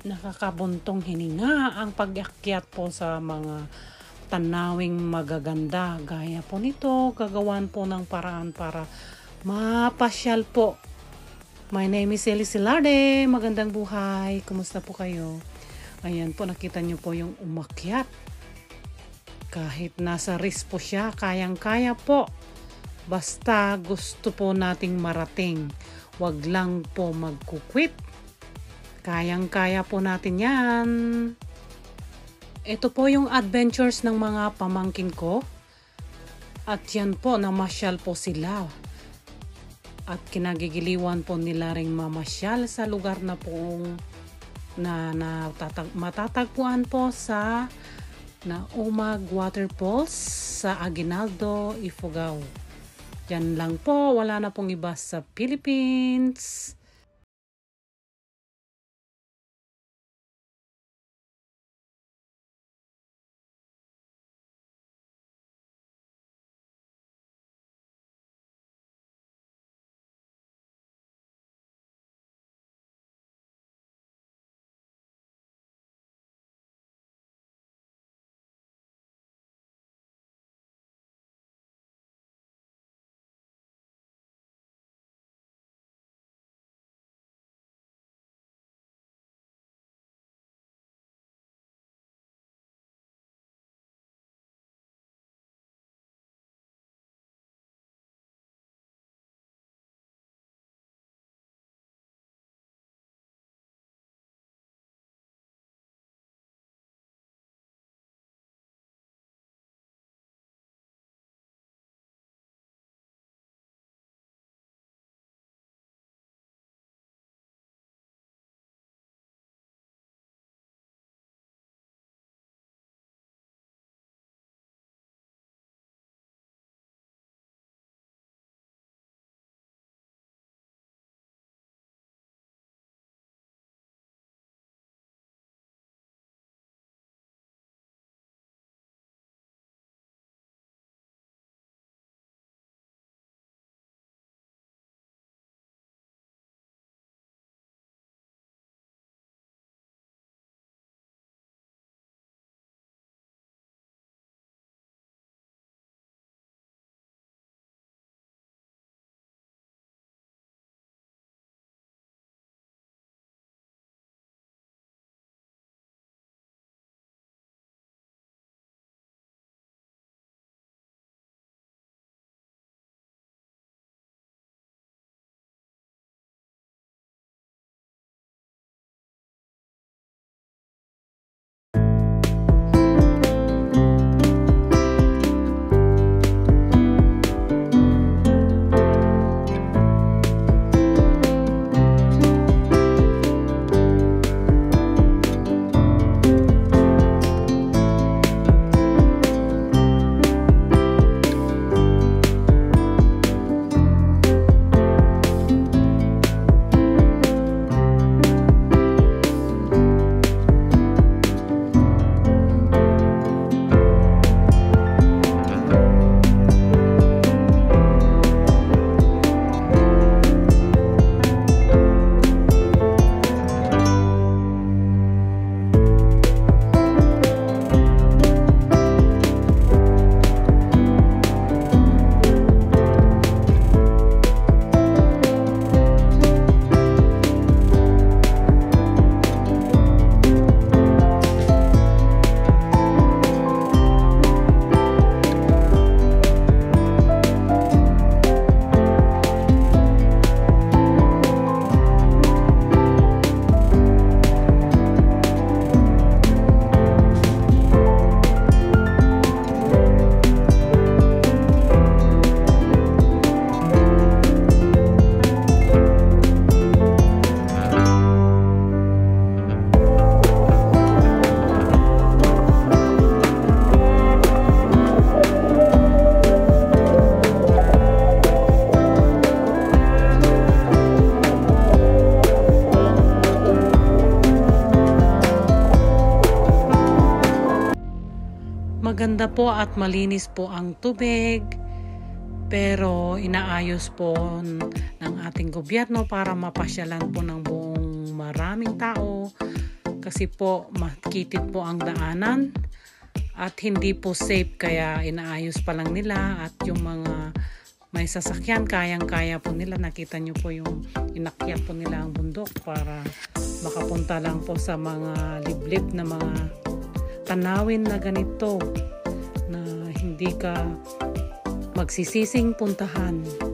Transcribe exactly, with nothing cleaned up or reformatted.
Nakakabuntong hininga ang pag-akyat po sa mga tanawing magaganda. Gaya po nito, gagawan po ng paraan para mapasyal po. My name is Ellie Silarde. Magandang buhay. Kumusta po kayo? Ayan po, nakita nyo po yung umakyat. Kahit nasa risk po siya, kayang-kaya po. Basta gusto po nating marating. Wag lang po magkukwit. Kayang-kaya po natin yan. Ito po yung adventures ng mga pamangkin ko. At yan po, namasyal po sila. At kinagigiliwan po nila ring mamasyal sa lugar na pong na, na tatag, matatagpuan po sa Naumag Waterfalls sa Aguinaldo, Ifugao. Yan lang po, wala na pong iba sa Philippines. Maganda po at malinis po ang tubig, pero inaayos po ng ating gobyerno para mapasyalan po ng buong maraming tao kasi po makitid po ang daanan at hindi po safe, kaya inaayos pa lang nila. At yung mga may sasakyan, kayang-kaya po nila. Nakita nyo po yung inakyat po nila ang bundok para makapunta lang po sa mga liblib na mga tanawin na ganito na hindi ka magsisising puntahan.